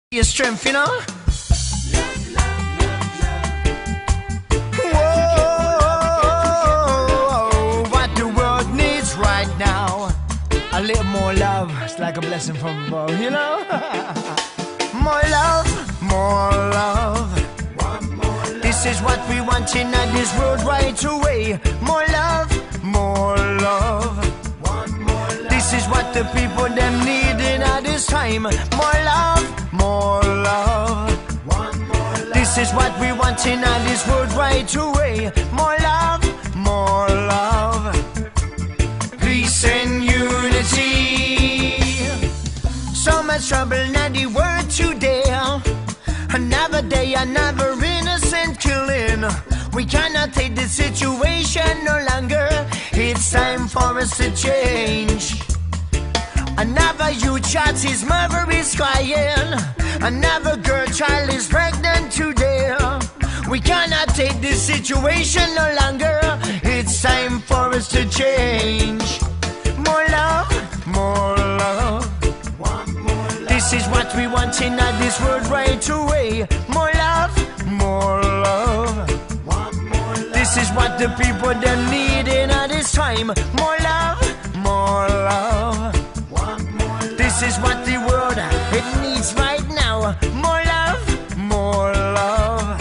Your strength, you know. Whoa, what the world needs right now, a little more love. It's like a blessing from above, you know. More love, more love. This is what we want in this world right away. More love, more love. This is what the people them need in this time. More love, more love. This is what we want in this world right away. More love, more love. Peace and unity. So much trouble in the world today. Another day, another innocent killing. We cannot take this situation no longer. It's time for us to change. Another youth child, his mother is crying. Another girl child is pregnant today. We cannot take this situation no longer. It's time for us to change. More love, more love. This is what we want in this world right away. More love, more love. This is what the people them need in this time. More love, more love. This is what the world it needs right now. More love, more love.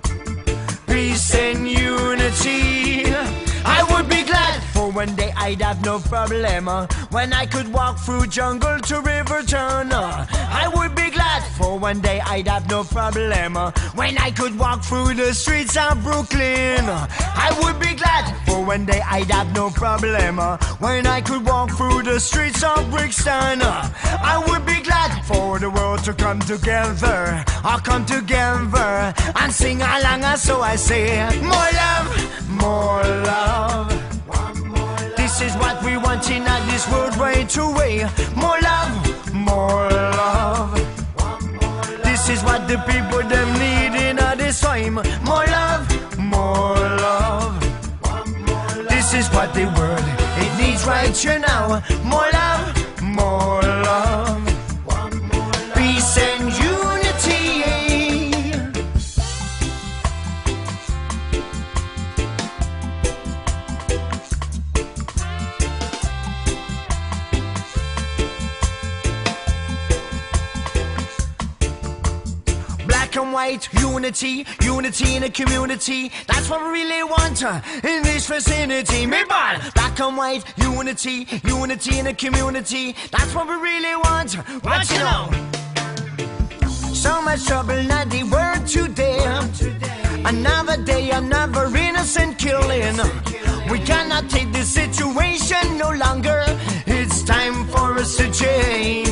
Peace and unity. I would be glad for one day I'd have no problem when I could walk through jungle to river turn. I would be glad for one day I'd have no problem when I could walk through the streets of Brooklyn. I would be glad for one day I'd have no problem when I could walk through the streets of Brixton. I would be glad for the world to come together, come together and sing along. So I say, more love, more love. This is what we want in this world right away. More love, more love. This is what the people them need in this time. More love, more love. This is what the world it needs right here now. More love, more love. Peace and unity. Black and white, unity, unity in the community. That's what we really want in this vicinity. Me ball. Black and white, unity, unity in the community. That's what we really want. What you know? So much trouble in the world today. Another day, another innocent killing. We cannot take this situation no longer. It's time for us to change.